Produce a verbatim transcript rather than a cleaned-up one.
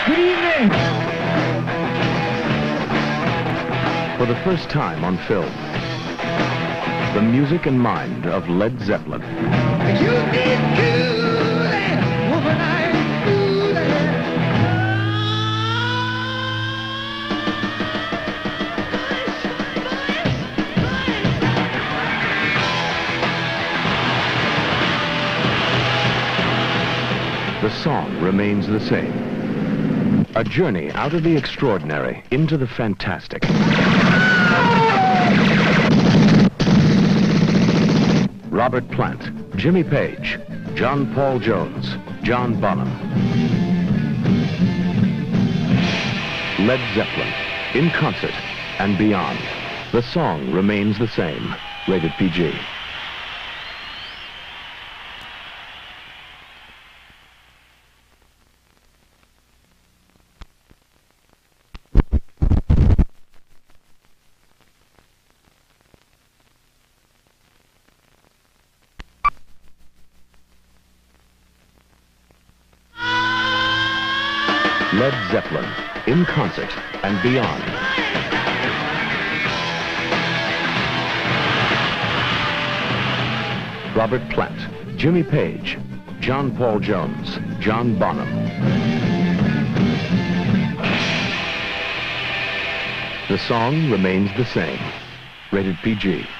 Good evening. For the first time on film, the music and mind of Led Zeppelin. You did good, woman, I do that. The song remains the same. A journey out of the extraordinary into the fantastic. Robert Plant, Jimmy Page, John Paul Jones, John Bonham. Led Zeppelin, in concert and beyond. The song remains the same. Rated P G. Led Zeppelin, in concert and beyond. Robert Plant, Jimmy Page, John Paul Jones, John Bonham. The song remains the same. Rated P G.